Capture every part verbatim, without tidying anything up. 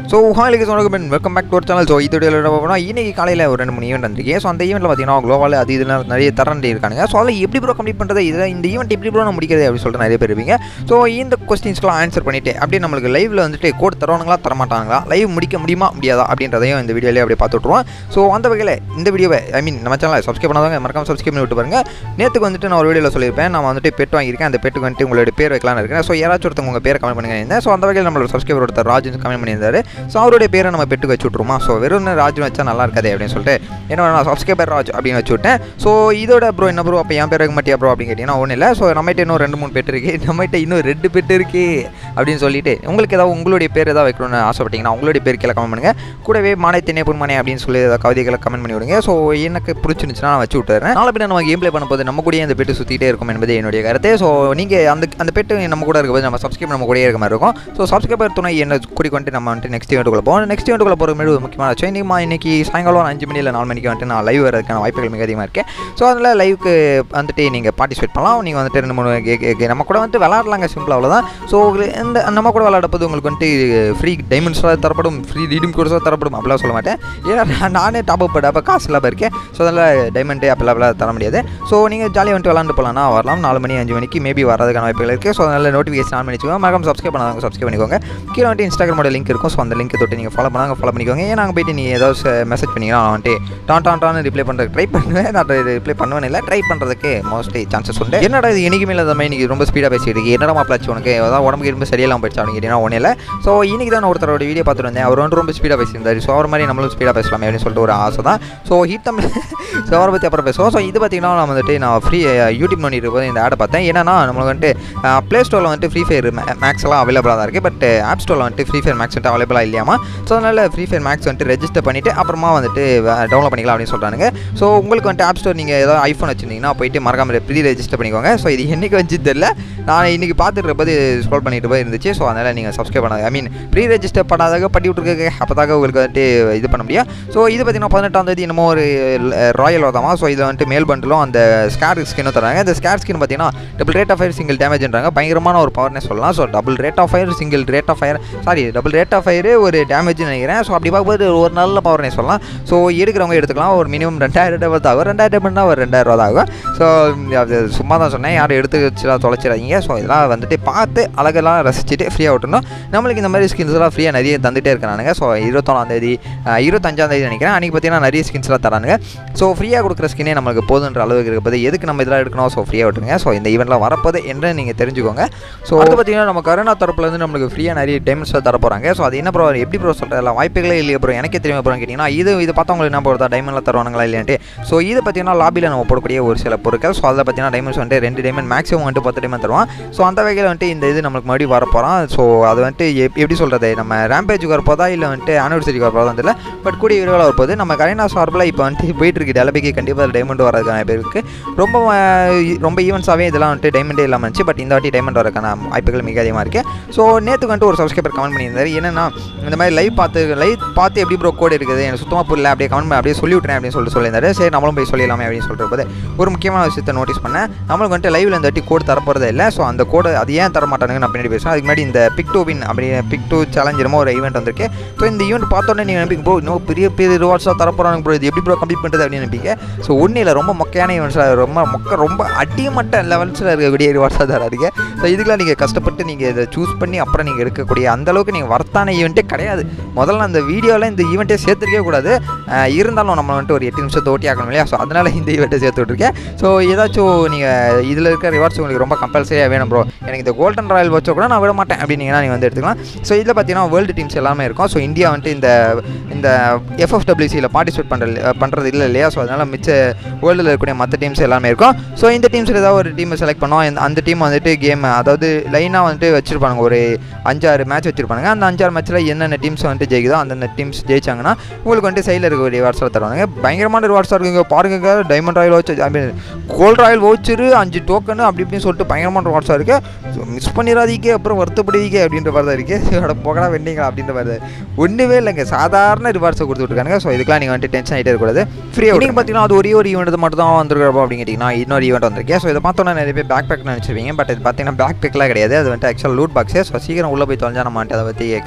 So ஹாலிக்கு சொன்னதுக்கு welcome back to our channel. So இது போனால் இன்றைக்கி காலையில் ஒரு ரெண்டு மூணு ஈவெண்ட் வந்துருக்கு. ஸோ அந்த ஈவெண்ட்டில் பார்த்தீங்கன்னா குளோவால் அது இதில் நிறைய தரண்டி இருக்காங்க. ஸோ அதில் எப்படி ப்ரோ கம்ப்ளீட் பண்ணுறது, இதில் இந்த ஈவெண்ட் எப்படி ப்ரோ நான் முடிக்கிறது அப்படின்னு சொல்லிட்டு நிறைய பேர் இருப்பீங்க. ஸோ இந்த கொஸ்டின்ஸ்க்குலாம் ஆன்சர் பண்ணிவிட்டு அப்படியே நம்மளுக்கு லைவில் வந்துட்டு கோட் தருவானுங்களா தரமாட்டாங்களா, லைவ் முடிக்க முடியுமா முடியாதா அப்படின்றதையும் இந்த வீடியோலேயே அப்படியே பார்த்து விட்ருவோம். ஸோ அந்த வகையில் இந்த வீடியோவை ஐ மீன் நம்ம சேனலை சப்ஸ்கிரைப் பண்ணாதவங்க மறக்காம சப்ஸ்கிரைப் பண்ணி விட்டு பாருங்கள். நேற்றுக்கு வந்துட்டு நான் ஒரு வீடியோவில் சொல்லியிருப்பேன், நான் வந்துட்டு பெட் வாங்கியிருக்கேன், அந்த பெட்டுக்கு வந்துட்டு உங்களோட பேர் வைக்கலாம்னு இருக்கேன். ஸோ யாராச்சும் ஒருத்தவங்க உங்கள் பேரை கமெண்ட் பண்ணியிருந்தேன். ஸோ அந்த வகையில் நம்மளோட சப்ஸ்கிரைபர் ஒருத்தர் ராஜன் கமெண்ட் பண்ணியிருந்தாரு. ஸோ அவருடைய பேரை நம்ம பெட்டுக்கு வச்சு விட்ருமா. ஸோ வெறும் ராஜ் வச்சா நல்லா இருக்காது அப்படின்னு சொல்லிட்டு என்ன நான் சப்ஸ்கிரைபர் ராஜ் அப்படின்னு வச்சு விட்டேன். ஸோ இதோட ப்ரோ என்ன ப்ரோ அப்போ என் பேர் வைக்க மாட்டியா ப்ரோ அப்படின்னு கேட்டிங்கன்னா ஒன்றும் இல்லை. ஸோ நம்மகிட்ட இன்னும் ரெண்டு மூணு பெட் இருக்குது, நம்மகிட்ட இன்னும் ரெண்டு பெட் இருக்குது அப்படின்னு சொல்லிட்டு உங்களுக்கு ஏதாவது உங்களுடைய பேர் ஏதாவது வைக்கணும்னு ஆசைப்பட்டீங்கன்னா உங்களுடைய பேர் கீழே கமெண்ட் பண்ணுங்கள். கூடவே மானை திணை பொன்மானே அப்படின்னு சொல்லி ஏதாவது கவிதைகளை கமெண்ட் பண்ணி விடுங்க. ஸோ எனக்கு பிடிச்சிருந்துச்சுன்னா நான் வச்சு விட்டுறேன். நாளை பின்ன நம்ம கேம் ப்ளே பண்ணும்போது நம்ம கூட அந்த பெட்டு சுற்றிட்டே இருக்கும் என்பது என்னுடைய கருத்து. ஸோ நீங்கள் அந்த அந்த பெட்டு நம்ம கூட இருக்கும்போது நம்ம சப்ஸ்கிரைப் நம்ம கூட இருக்க மாதிரி இருக்கும். ஸோ சப்ஸ்கிரைபர் துணை என்ன கூட்டிக்கொண்டு நம்ம வந்துட்டு நெக்ஸ்ட் ஈவெண்ட்டுக்குள்ள போவோம். நெக்ஸ்ட் ஈவெண்ட்டுக்குள்ள போகிற மாதிரி ஒரு முக்கியமான விஷயம், இன்றைக்கி இன்னைக்கு சாயங்காலம் ஒரு அஞ்சு மணி இல்லை நாலு மணிக்கு வந்துட்டு நான் லைவ் வரதுக்கான வாய்ப்புகள் மிக அதிகமாக இருக்குது. ஸோ அதில் லைவுக்கு வந்துட்டு நீங்கள் பார்ட்டிசிபேட் பண்ணலாம். நீங்கள் வந்துட்டு ரெண்டு மூணு நம்ம கூட வந்துட்டு விளாட்லாங்க, சிம்பிள் அவ்வளோதான். ஸோ இந்த நம்ம கூட விளாடப்போது உங்களுக்கு வந்துட்டு ஃப்ரீ டைமண்ட்ஸாக தரப்படும், ஃப்ரீ ரீடிங் கோர்ஸாக தரப்படும் அப்படிலாம் சொல்ல மாட்டேன். ஏன்னா நானே டாப் அப் அப்போ காசு இல்லாமல் இருக்கேன். ஸோ அதில் டைமண்டு அப்பெல்லாம் தர முடியாது. ஸோ நீங்கள் ஜாலியாக வந்துட்டு விளாண்டு போகலாம்னா வரலாம். நாலு மணி அஞ்சு மணிக்கு மேபி வரதுக்கான வாய்ப்புகள் இருக்குது. ஸோ அதனால் நோட்டிஃபிகேஷன் ஆன் பண்ணிக்கோங்க. மறக்காம சப்ஸ்கிரைப் பண்ணாதவங்க சப்ஸ்கிரைப் பண்ணிக்கோங்க. கீழே வந்துட்டு இன்ஸ்டாகிராமோட லிங்க் இருக்கும். ஸோ அந்த லிங்க் தொட்டு நீங்கள் ஃபாலோ பண்ணாங்க ஃபாலோ பண்ணிக்கோங்க. ஏன்னா அங்கே போய்ட்டு நீங்கள் ஏதாவது மெசேஜ் பண்ணிங்கன்னா நான் வந்துட்டு டான் டான் டான் ரிப்ளை பண்ணுறதுக்கு ட்ரை பண்ணுவேன். நான் ரிப்ளை பண்ணுவேன் இல்லை, ட்ரை பண்ணுறதுக்கு மோஸ்ட்லி சான்சஸ் உண்டு. என்னடா இது இன்றைக்குமே இல்லாத மாதிரி இன்றைக்கி ரொம்ப ஸ்பீடாக பேசிட்டு இருக்கு, என்னடா மாப்பிளாச்சு உனக்கு அதான் உடம்புக்கு ரொம்ப சரியில்லாமல் போயிடுச்சு அப்படின்னு கேட்டிங்கன்னா ஒன்றும் இல்லை. ஸோ இன்றைக்கி தான் ஒருத்தரோட வீடியோ பார்த்துட்டு வந்தேன். அவர் வந்து ரொம்ப ஸ்பீடாக பேசியிருந்தார். ஸோ அவர் மாதிரி நம்மளும் ஸ்பீடாக பேசலாமே அப்படின்னு சொல்லிட்டு ஒரு ஆசை தான். ஸோ ஹீட் தமிழ் ஸோ அவரை பற்றி அப்புறம் பேசுவோம். ஸோ இது பார்த்திங்கன்னா நான் வந்துட்டு நான் ஃப்ரீ யூடியூப் பண்ணிட்டு போது இந்த ஆடை பார்த்தேன். ஏன்னா நம்மளுக்கு வந்துட்டு ப்ளே ஸ்டோரில் வந்துட்டு ஃப்ரீ ஃபயர் மேக்ஸ் எல்லாம் அவைலபிளாக தான் இருக்குது. பட் ஆப் ஸ்டோரில் வந்துட்டு ஃப்ரீ ஃபயர் மேக்ஸ் வந்துட்டு அவைலபிளாக இல்லையாமா. ஸோ அதனால் ஃப்ரீ ஃபயர் மேக்ஸ் வந்துட்டு ரெஜிஸ்டர் பண்ணிவிட்டு அப்புறமா வந்துட்டு டவுன்லோட் பண்ணிக்கலாம் அப்படின்னு சொல்கிறாங்க. ஸோ உங்களுக்கு வந்துட்டு ஆப் ஸ்டோர் நீங்கள் ஏதாவது ஐஃபோன் வச்சுருந்தீங்கன்னா போய்ட்டு மறக்காம ப்ரீ ரெஜிஸ்டர் பண்ணிக்கோங்க. ஸோ இது என்றைக்கு வச்சு தெரியல, நான் இன்றைக்கி பார்த்துட்டு போது ஸ்க்ரோல் பண்ணிட்டு போய் இருந்துச்சு. ஸோ அதனால் நீங்கள் சப்ஸ்கிரைப் பண்ணாது ஐ மீன் ப்ரீ ரெஜிஸ்டர் பண்ணாதாக பண்ணி விட்ருக்க அப்போ தான் உங்களுக்கு வந்துட்டு இது பண்ண முடியும். ஸோ இது பார்த்திங்கன்னா பதினெட்டாம் தேதி என்னமோ ஒரு ராயல் வதாமா. ஸோ இதில் வந்துட்டு மேல் பண்டிலும் அந்த ஸ்கேர் ஸ்கின்னும் தராங்க. இந்த ஸ்கேர் ஸ்கின் பார்த்திங்கன்னா double rate of fire single டேமேஜ்ன்றாங்க. பயங்கரமான ஒரு பவர்னே சொல்லலாம். So double rate of fire single rate of fire sorry double rate of fire ஒரு டேமேஜ்னு நினைக்கிறேன். ஸோ அப்படி பார்க்கும்போது ஒரு நல்ல பவர்னே சொல்லலாம். ஸோ எடுக்கிறவங்க எடுத்துக்கலாம். ஒரு மினிமம் ரெண்டாயிரம் டேமேஜ் ஆகும். ரெண்டாயிரம் டேமேஜ்னா ஒரு ரெண்டாயிரம் ரூபா ஆகும். ஸோ அது சும்மா தான் சொன்னேன், யாரும் எடுத்து வச்சுலாம் தொலைச்சிடாதீங்க. ஸோ இதெல்லாம் வந்துட்டு பார்த்து அழகெல்லாம் ரசிச்சுட்டு ஃப்ரீயாக விட்டணும். நம்மளுக்கு இந்த மாதிரி ஸ்கின்ஸ்லாம் ஃப்ரீயாக நிறைய தந்துகிட்டே இருக்கிறானுங்க. ஸோ இருபத்தொன்னாந்தேதி இருபத்தஞ்சாந்தேதி நினைக்கிறேன் அன்றைக்கி பார்த்தீங்கன்னா நிறைய ஸ்கின்ஸ்லாம் தரானுங்க. ஸோ ஃப்ரீயாக கொடுக்குற ஸ்கின்னே நம்மளுக்கு போதுன்ற அளவுக்கு இருப்பது எதுக்கு நம்ம இதெல்லாம் எடுக்கணும். ஸோ ஃப்ரீயாக விட்டுருங்க. ஸோ இந்த ஈவெண்ட்லாம் வரப்போது என்று நீங்கள் தெரிஞ்சுக்கோங்க. ஸோ அது பார்த்தீங்கன்னா நம்ம கரோனா தரப்புலேருந்து நம்மளுக்கு ஃப்ரீயாக நிறைய டைமண்ட்ஸாக தர போகிறாங்க. ஸோ அது என்ன ப்ரோ எப்படி ப்ரோ சொல்கிறேன் வாய்ப்புகளே இல்லையா ப்ரோ எனக்கே தெரியுமா ப்ரோன்னு கேட்டிங்கன்னா இது இது பார்த்தா உங்களுக்கு என்ன போகிறதா டைமண்ட்லாம் தருவானுங்களா இல்லையான்ட்டு. ஸோ இது பார்த்தீங்கன்னா லாபியில் நம்ம போடக்கூடிய ஒரு சில பொருட்கள். ஸோ அதில் பார்த்தீங்கன்னா டைமண்ட்ஸ் வந்துட்டு ரெண்டு டைமண்ட் மேக்ஸிமம் வந்துட்டு பத்து டைமண்ட் தருவான். ஸோ அந்த வகையில் வந்துட்டு இந்த இது நம்மளுக்கு மறுபடியும் வர போகிறான். ஸோ அது வந்துட்டு எப்படி சொல்கிறது நம்ம ரேம்பேஜுக்கு வரப்போதா இல்லை வந்துட்டு ஆனிவர்சரிக்கு வரப்போதா தெரியல. பட் கூடிய விரைவில் வரப்போது நம்ம கரைனா சார்பில் இப்போ வந்துட்டு போயிட்டு இருக்கு டெலபிக்கு கண்டிப்பாக டைமண்ட் வரதுக்கான பேருக்கு ரொம்ப ரொம்ப ஈவெண்ட்ஸாகவே இதெல்லாம் வந்துட்டு டைமண்டே இல்லாமல் இருந்துச்சு. பட் இந்த வாட்டி டைமண்ட் வரதுக்கான வாய்ப்புகள் மிக அதிகமாக இருக்குது. ஸோ நேற்றுக்கு வந்துட்டு ஒரு சப்ஸ்கிரைபர் கமெண்ட் பண்ணியிருந்தார், என்னென்னா இந்த மாதிரி லைவ் பார்த்து லைவ் பார்த்து எப்படி ப்ரோ கோட் இருக்குது எனக்கு சுத்தமாக புரியல அப்படியே கமெண்ட் பண்ணி அப்படியே சொல்லி விட்றேன் அப்படின்னு சொல்லிட்டு சொல்லியிருந்தாரு. சரி நம்மளும் போய் சொல்லிடலாமே அப்படின்னு சொல்லிட்டு போது ஒரு முக்கியமான விஷயத்தை நோட்டீஸ் பண்ணேன். நம்மளுக்கு வந்துட்டு லைவில் இந்த வாட்டி கோட் தரப்போறதே இல்லை. ஸோ அந்த கோடை அது ஏன் தர மாட்டானுங்க நான் பின்னாடி பேசுவேன். அதுக்கு முன்னாடி இந்த பிக் டூ வின் அப்படி பிக் டூ சேலஞ்சரமோ ஒரு ஈவெண்ட் வந்திருக்கு. ஸோ இந்த ஈவெண்ட் பார்த்தோன்னே நீங்கள் நினைப்பீங்க ப்ரோ இன்னும் பெரிய பெரிய ரிவார்ட்ஸாக தரப்போறாங்க ப்ரோ இது எப்படி ப்ரோ கம்ப்ளீட் பண்ணுறது அப்படின்னு நினைப்பீங்க. ஸோ ஒன்றும் இல்லை, ரொம்ப மொக்கையான ஈவெண்ட்ஸாக ரொம்ப மொக்க ரொம்ப அடிமட்ட லெவல்ஸில் இருக்கக்கூடிய ரிவார்ட்ஸாக தராதிங்க. ஸோ இதுக்கெலாம் நீங்கள் கஷ்டப்பட்டு நீங்கள் இதை சூஸ் பண்ணி அப்புறம் நீங்கள் எடுக்கக்கூடிய அந்தளவுக்கு நீங்கள் வர்த்தான ஈவெண்ட்டே கிடையாது. முதல்ல அந்த வீடியோவில் இந்த ஈவெண்ட்டே சேர்த்துருக்கே கூடாது. இருந்தாலும் நம்ம வந்துட்டு ஒரு எட்டு நிமிஷத்தை ஓட்டி ஆகணும் இல்லையா. ஸோ அதனால் இந்த ஈவெண்ட்டை சேர்த்து விட்ருக்கேன். ஸோ ஏதாச்சும் நீங்கள் இதில் இருக்க ரிவார்ட்ஸ் உங்களுக்கு ரொம்ப கம்பல்சரியாக வேணும் ப்ரோ எனக்கு இந்த கோல்டன் ராயல் வச்சா கூட நான் விட மாட்டேன் அப்படின்னீங்கன்னா நீங்கள் வந்து எடுத்துக்கலாம். ஸோ இதில் பார்த்தீங்கன்னா வேர்ல்டு டீம்ஸ் எல்லாமே இருக்கும். ஸோ இந்தியா வந்துட்டு இந்த இந்த எஃப்எஃப்டபிள்யூசியில் பார்ட்டிசிபேட் பண்ணுறது பண்ணுறது இல்லை இல்லையா. ஸோ அதனால் மிச்ச வேர்ல்டில் இருக்கக்கூடிய மற்ற டீம்ஸ் எல்லாமே இருக்கும். ஸோ இந்த டீம்ஸில் ஏதாவது ஒரு டீமை செலக்ட் பண்ணோம். அந்த டீம் வந்துட்டு கேம் அதாவது லைனாக வந்துட்டு வச்சுருப்பாங்க, ஒரு அஞ்சாறு மேட்ச் வச்சுருப்பாங்க. அந்த அஞ்சாறு மேட்ச்சில் என்னென்ன டீம்ஸ் வந்துட்டு ஜெயிக்குதோ அந்தந்த டீம்ஸ் ஜெயிச்சாங்கன்னா உங்களுக்கு வந்துட்டு சைடில் இருக்க ரிவார்ட்ஸாக தருவாங்க. பயங்கரமான ரிவார்ட்ஸாக இருக்குங்க பாருங்க. டைமண்ட் ராயல் வச்சு ஐ மீன் கோல்ட் ராயல் வச்சுரு அஞ்சு டோக்கனு அப்படி இப்படின்னு சொல்லிட்டு பயங்கரமான ரிவார்ட்ஸாக இருக்குது. ஸோ மிஸ் பண்ணிடாதீங்க அப்புறம் வருத்தப்படுவீங்க அப்படின்ற மாதிரி தான் இருக்குது. போகடா வெண்டிங்களா அப்படின்ற மாதிரி ஒன்றுமே இல்லைங்க, சாதாரண ரிவார்ட்ஸை கொடுத்துட்ருக்காங்க. ஸோ இதுக்கெலாம் நீங்கள் வந்துட்டு டென்ஷன் ஆகிட்டே இருக்கக்கூடாது. ஃப்ரீயாக நீங்கள் பார்த்தீங்கன்னா அது ஒரே ஒரு ஈவெண்ட் மட்டும் தான் வந்துருக்கிறப்போ அப்படின்னு கேட்டிங்கன்னா இன்னொரு ஈவெண்ட் வந்திருக்கேன். ஸோ இதை பார்த்தோன்னா நிறைய பேர் பேக் பேக் நினச்சிருவீங்க. பட் இது பார்த்தீங்கன்னா பேக் பேக்லாம் கிடையாது, அது வந்துட்டு ஆக்சுவல் லூட் பாக்ஸே. ஸோ சீக்கிரம் உள்ளே போய் தொலைஞ்சா நம்ம வந்துட்டு அதை பற்றி எக்ஸ்பிளைன் பண்ணிடலாம்.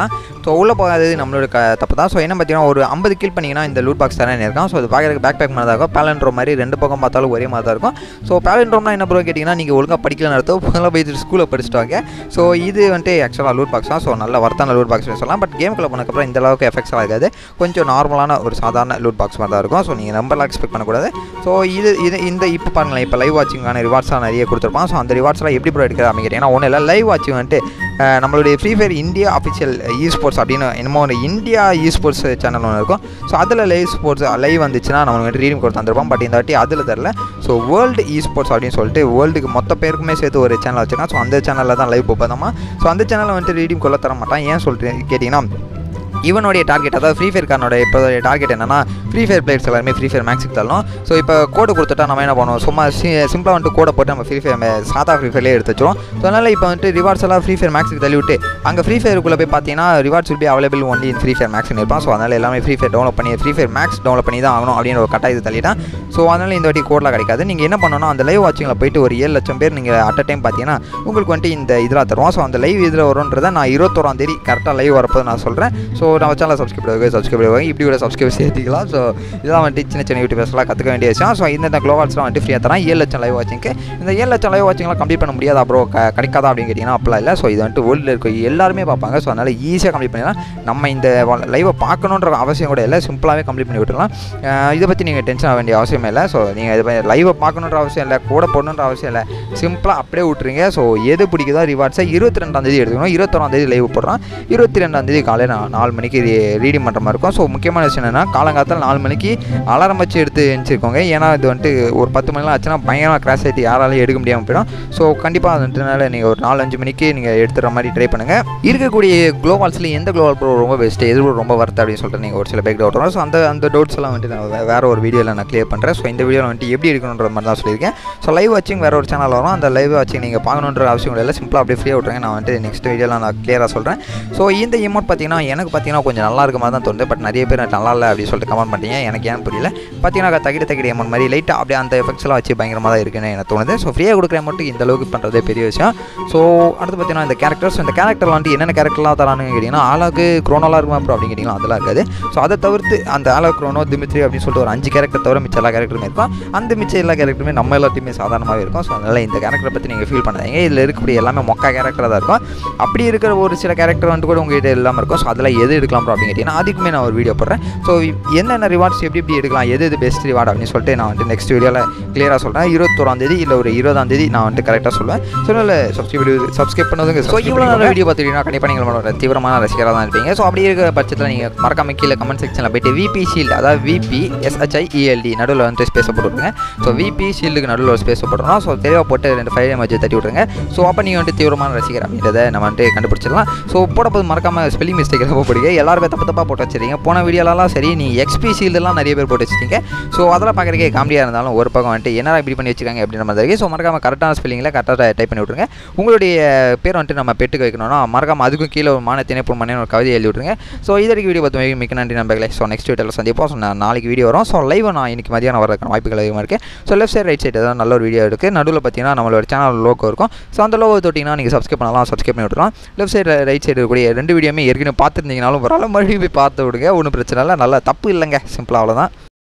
தான். ஸோ உள்ளே போகாதது நம்மளோட க தப்பு தான். ஸோ என்ன பார்த்தீங்கன்னா ஒரு ஐம்பது கில் பண்ணிங்கன்னா இந்த லூட் பாக்ஸ் தானே இருக்கும். ஸோ அது பார்க்குறதுக்கு பேக் பேக் மாதிரி தான் இருக்கும். பேலண்ட்ரோம் மாதிரி ரெண்டு பக்கம் பார்த்தாலும் ஒரே மாதிரி தான் இருக்கும். ஸோ பேலண்ட்ரோம்னா என்ன ப்ரோ கேட்டிங்கன்னா நீங்கள் ஒழுங்காக படிக்கலன்னு அர்த்தம். முதல்ல போய் ஸ்கூலில் படிச்சுட்டு வாங்க. ஸோ இது வந்துட்டு ஆக்சுவலாக லூட் பாக்ஸ் தான். ஸோ நல்ல வர்த்தான லூட் பாக்ஸ் சொல்லலாம். பட் கேமுக்குள்ள போனதுக்கப்புறம் இந்த அளவுக்கு எஃபெக்ட்ஸாக இருக்காது. கொஞ்சம் நார்மலான ஒரு சாதாரண லூட் பாக்ஸ் மாதிரி தான் இருக்கும். ஸோ நீங்கள் நம்பர்லாம் எக்ஸ்பெக்ட் பண்ணக்கூடாது. ஸோ இது இது இந்த இப்போ பாருங்களேன், இப்போ லைவ் வாட்சிங்கான ரிவார்ட்ஸ்லாம் நிறைய கொடுத்துருப்பான். ஸோ அந்த ரிவார்ட்ஸ்லாம் எப்படி ப்ரோ எடுக்கிறது அப்படின்னு கேட்டிங்கன்னா ஒன்றும் இல்லை, லைவ் வாட்சிங் வந்துட்டு நம்மளுடைய free fire India official esports அப்படின்னு என்னமோ ஒரு இந்தியா இ ஸ்போர்ட்ஸ் சேனல் ஒன்று இருக்கும். ஸோ அதில் லைவ் ஸ்போர்ட்ஸ் லைவ் வந்துச்சுன்னா நம்ம வந்துட்டு ரீடிங் கொடுத்து தந்துருப்போம். பட் இந்த வாட்டி அதில் தரல. ஸோ வேர்ல்டு இ ஸ்போர்ட்ஸ் அப்படின்னு சொல்லிட்டு வேர்ல்டுக்கு மொத்த பேருக்குமே சேர்த்து ஒரு சேனல் வச்சுருக்கான். ஸோ அந்த சேனலில் தான் லைவ் போப்பதாமா. ஸோ அந்த சேனலில் வந்துட்டு ரீடிங் கொள்ள தர மாட்டான். ஏன் சொல்லிட்டு கேட்டிங்கன்னா இவனுடைய டார்கெட், அதாவது ஃப்ரீ ஃபயர் காரனோட இப்போ டார்கெட் என்னன்னா ஃப்ரீ ஃபயர் பிளேயர்ஸ் எல்லாருமே ஃப்ரீ ஃபயர் மேக்ஸுக்கு தரணும். ஸோ இப்போ கோடு கொடுத்துட்டா நம்ம என்ன பண்ணுவோம், சும்மா சி சிம்பிளாக வந்துட்டு கோடை போட்டு நம்ம ஃப்ரீ ஃபயர் சாதா ஃப்ரீ ஃபயர்லேயே எடுத்து வச்சிடும். ஸோ அதனால் இப்போ வந்துட்டு ரிவார்ட்ஸ் எல்லாம் ஃப்ரீ ஃபயர் மேக்ஸுக்கு தள்ளி விட்டு அங்கே ஃப்ரீ ஃபயருக்குள்ளே போய் பார்த்தீங்கன்னா rewards will be available only in free fire மேக்ஸ்னு இருப்பான். ஸோ அதனால் எல்லாமே ஃப்ரீ ஃபயர் டவுன்லோட் பண்ணி ஃப்ரீ ஃபயர் மேக்ஸ் டவுன்லோட் பண்ணி தான் ஆகணும் அப்படின்னு ஒரு கட்டாயத்தை தள்ளிட்டான். ஸோ அதனால் இந்த வாட்டி கோடெலாம் கிடைக்காது. நீங்கள் என்ன பண்ணணும், அந்த லைவ் வாட்சிங்கில் போயிட்டு ஒரு ஏழு லட்சம் பேர் நீங்கள் அட் அ டைம் பார்த்தீங்கன்னா உங்களுக்கு வந்துட்டு இந்த இதெல்லாம் தருவோம். ஸோ அந்த லைவ் இதில் வரும்ன்றதை நான் இருபத்தோராம் தேதி கரெக்டாக லைவ் வரப்போ நான் சொல்கிறேன். ஸோ நம்ம சேனல் சப்ஸ்கிரைப் பண்ணுவாங்க சப்ஸ்கிரைப் பண்ணுவாங்க இப்படி ஒரு சப்ஸ்கிரைப் சேர்த்திக்கலாம். ஸோ இதெல்லாம் வந்துட்டு சின்ன சின்ன யூடியூபர்ஸ்லாம் கற்றுக்க வேண்டிய விஷயம். ஸோ இந்த க்ளோவால்ஸ்லாம் வந்துட்டு ஃப்ரீயாக தரான் ஏழு லட்சம் லைவ் வாட்சிங்க்கு. இந்த ஏழு லட்சம் லைவ் வாட்சிங்லாம் கம்ப்ளீட் பண்ண முடியாது அப்புறம் க கிடைக்காதா அப்படின்னு கேட்டிங்கன்னா அப்பலாம் இல்லை. ஸோ இது வந்துட்டு வேர்ல்டில் இருக்க எல்லாருமே பார்ப்பாங்க. ஸோ அதனால் ஈஸியாக கம்ப்ளீட் பண்ணிடலாம். நம்ம இந்த லைவை பார்க்கணுன்ற அவசியம் கூட இல்லை, சிம்பிளாகவே கம்ப்ளீட் பண்ணி விட்டுலாம். இதை பற்றி நீங்கள் டென்ஷன் ஆக வேண்டிய அவசியமே இல்லை. ஸோ நீங்கள் இது லைவை பார்க்கணுன்ற அவசியம் இல்லை, கூட போடணுன்ற அவசியம் இல்லை, சிம்பிளாக அப்படியே விட்டுருங்க. ஸோ எது பிடிக்குதோ ரிவார்ட்ஸை இருபத்தி ரெண்டாம் தேதி எடுத்துக்கணும். இருபத்தொராம் தேதி லைவ் போடுறான். இருபத்தி ரெண்டாம் தேதி காலையில் நாலு மணிக்கு ரீடிங் பண்ணுற மாதிரி இருக்கும். ஸோ முக்கியமான விஷயம் என்னென்னா காலங்காலத்தில் நாலு மணிக்கு அலாரம் வச்சு எடுத்து எழுந்திருக்கோங்க. ஏன்னா இது வந்துட்டு ஒரு பத்து மணிலாம் ஆச்சுன்னா பயங்கரமாக கிராஷ் ஆகிட்டு யாராலையும் எடுக்க முடியாமல் போயிடும். ஸோ கண்டிப்பாக அது வந்துட்டுனால நீங்கள் ஒரு நாலு அஞ்சு மணிக்கு நீங்கள் எடுத்துகிற மாதிரி ட்ரை பண்ணுங்கள். இருக்கக்கூடிய க்ளோவால்ஸில் எந்த க்ளோவால் ப்ரோ ரொம்ப பெஸ்ட்டு, எது ரொம்ப வருது அப்படின்னு சொல்லிட்டு நீங்கள் ஒரு சில பேக் டவுட் வரும். ஸோ அந்த அந்த டவுட்ஸ் எல்லாம் வந்துட்டு நான் வேறு ஒரு வீடியோவில் நான் கிளியர் பண்ணுறேன். ஸோ இந்த வீடியோவில் வந்துட்டு எப்படி இருக்கணுன்ற மாதிரி தான் சொல்லியிருக்கேன். ஸோ லைவ் வாட்சிங் வேறு ஒரு சேனல் வரும். அந்த லைவ் வாட்சிங் நீங்கள் பார்க்கணுன்ற அவசியம் இல்லை, சிம்பிளாக அப்படியே ஃப்ரீயாக விட்ருங்க. நான் வந்துட்டு நெக்ஸ்ட் வீடியோவில் நான் கிளியராக சொல்கிறேன். ஸோ இந்த எமௌண்ட் பார்த்தீங்கன்னா எனக்கு பார்த்தீங்கன்னா கொஞ்சம் நல்லா இருக்க மாதிரி தான் தோணுது. பட் நிறைய பேர் நல்லா இல்லை அப்படின்னு சொல்லிட்டு கமெண்ட் பண்ணிட்டீங்க. எனக்கு ஏன் புரியல. பார்த்தீங்கன்னா தகிட தகிட அமௌண்ட் மாதிரி லைட்டாக அப்படியே அந்த எஃபெக்ட்ஸ்லாம் வச்சு பயங்கரமாக தான் இருக்குன்னு எனக்கு தோணுது. ஸோ ஃப்ரீயாக கொடுக்குற அமௌண்ட்டுக்கு இந்த அளவுக்கு பண்ணுறதே பெரிய விஷயம். ஸோ அடுத்து பார்த்தீங்கன்னா இந்த கேரக்டர்ஸ் இந்த கேரக்டர் வந்துட்டு என்னென்ன கேரக்டர்லாம் தரான்னு கேட்டிங்கன்னா ஆளாக்கு க்ரோனோலாம் இருக்குமா அப்புறம் அப்படின்னு கேட்டிங்கன்னா அதெல்லாம் இருக்காது. ஸோ அதை தவிர்த்து அந்த ஆலா க்ரோனோ திமித்ரி அப்படின்னு சொல்லிட்டு ஒரு அஞ்சு கேரக்டர் தவிர மிச்ச எல்லா கேரக்டருமே இருக்கும். அந்த மிச்ச எல்லா கேரக்டருமே நம்ம எல்லாத்தையுமே சாதாரணமாகவே இருக்கும். ஸோ அதனால் இந்த கேரக்டரை பற்றி நீங்கள் ஃபீல் பண்ணாதீங்க. இதில் இருக்கக்கூடிய எல்லாமே மொக்கா கேரக்டராக தான் இருக்கும். அப்படி இருக்கிற ஒரு சில கேரக்டர் வந்துட்டு கூட உங்கள்கிட்ட இல்லாமல் இருக்கும். ஸோ அதில் எது எடுக்கலாம் அப்படின்னு கேட்டிங்கன்னா அதுக்குமே நான் ஒரு வீடியோ போடுறேன். ஸோ என்னென்ன ரிவார்ட்ஸ் எப்படி எப்படி எடுக்கலாம், எது எது பெஸ்ட் ரிவார்டு அப்படின்னு சொல்லிட்டு நான் வந்துட்டு நெக்ஸ்ட் வீடியோவில் கிளியராக சொல்கிறேன். இருபத்தோராம் தேதி இல்லை ஒரு இருபதாம் தேதி நான் வந்துட்டு கரெக்டாக சொல்லுவேன். ஸோ அதனால் சப்ஸ்கிரைப் சப்ஸ்கிரைப் பண்ணதுங்க. ஸோ இவ்வளோ நல்ல வீடியோ பார்த்துக்கிட்டீங்கன்னா கண்டிப்பாக நீங்கள் நம்மளோட தீவிரமான ரசிகராக தான் இருப்பீங்க. ஸோ அப்படி இருக்கிற பட்சத்தில் நீங்கள் மறக்காம கீழே கமெண்ட் செக்ஷனில் போய்ட்டு விபி ஷீல்டு, அதாவது விபி எஸ்ஹெச்ஐஇஎல்டி நடுவில் வந்து ஸ்பேஸை போட்டுவிட்ருங்க. ஸோ விபி ஷீல்டுக்கு நடுவில் ஒரு ஸ்பேஸை போட்டுருவோம். ஸோ தெளிவாக போட்டு ரெண்டு ஃபைவ் எம் வச்சு தட்டி விட்ருங்க. ஸோ அப்போ நீங்கள் வந்துட்டு தீவிரமான ரசிகர் அப்படின்றத நம்ம வந்துட்டு கண்டுபிடிச்சிடலாம். ஸோ போடப்போது மறக்காமல் ஸ்பெல்லிங் மிஸ்டேக் ரொம்ப பிடிக்கும். எல்லாருமே தப்பு தப்பாக போட்டு வச்சிருக்கீங்க. போன வீடியோலாம் சரி நீ எக்ஸ்பி ஷீல்டெல்லாம் நிறைய பேர் போட்டு வச்சிருக்கீங்க. ஸோ அதெல்லாம் பார்க்குறதுக்கே காமெடியாக இருந்தாலும் ஒரு பக்கம் வந்துட்டு என்ன இப்படி பண்ணி வச்சுருக்காங்க அப்படின்ற மாதிரி இருக்குது. ஸோ மறக்காமல் கரெக்டான ஸ்பெல்லிங்கில் கரெக்டாக டைப் பண்ணி விட்ருங்க. உங்களுடைய பேர் வந்துட்டு நம்ம பெட்டுக்கு வைக்கணும்னா மறக்காமல் அதுக்கும் கீழே ஒரு மானத்தினே பொண்ணு ஒரு கவிதை எழுதி விட்ருங்க. ஸோ இதற்கு வீடியோ பார்த்து மிக நன்றி நண்பர்களே. ஸோ நெக்ஸ்ட் வீடியோவில் சந்திப்போம். ஸோ நாளைக்கு வீடியோ வரும். ஸோ லைவ் நான் இன்றைக்கி மதியானம் வரதுக்கான வாய்ப்புகள் அதிகமாக இருக்குது. So left side right side ஏதாவது நல்ல ஒரு வீடியோ இருக்குது. நடுவில் பார்த்தீங்கன்னா நம்மளோட சேனல் லோகோ இருக்கும். ஸோ அந்த லோகோ தொட்டிங்கன்னா நீங்கள் சப்ஸ்கிரைப் பண்ணலாம், சப்ஸ்கிரைப் பண்ணி விட்றலாம். லெஃப்ட் சைடு ரைட் சைடு இருக்கக்கூடிய ரெண்டு வீடியோமே ஏற்கனவே பார்த்துருந்தீங்கனாலும் ஒரு மறுபடியும் போய் பார்த்து விடுங்க. ஒன்றும் பிரச்சனை இல்லை, நல்லா தப்பு இல்லைங்க, சிம்பிளாக அவ்வளோதான்.